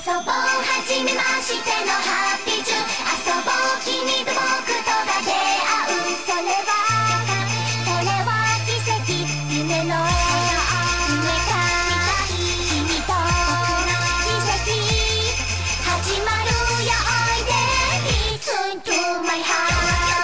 遊ぼうはじめましてのハッピーチューン、遊ぼう君と僕とが出会う、それは奇跡、夢の夢か君と奇跡始まるよ、おいで Listen to my heart。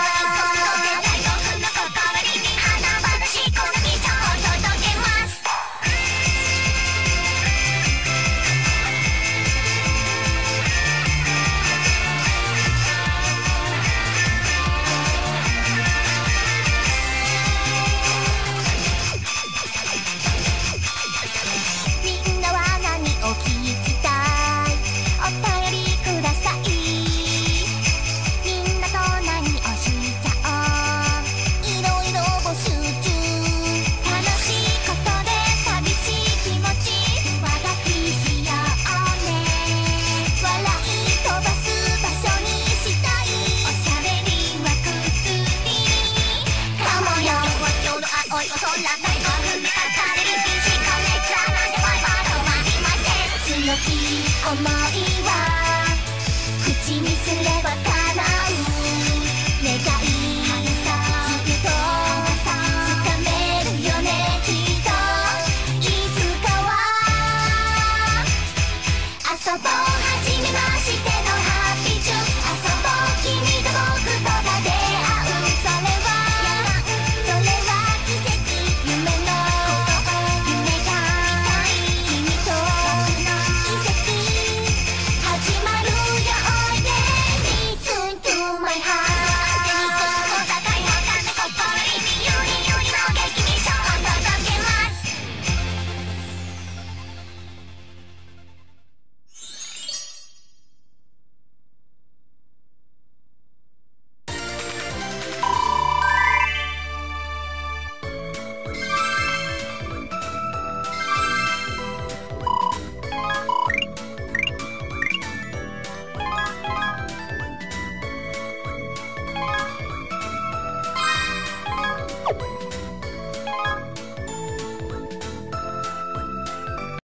強き想いは口にすれば叶う、願いずっと掴めるよね、きっといつかは遊ぼう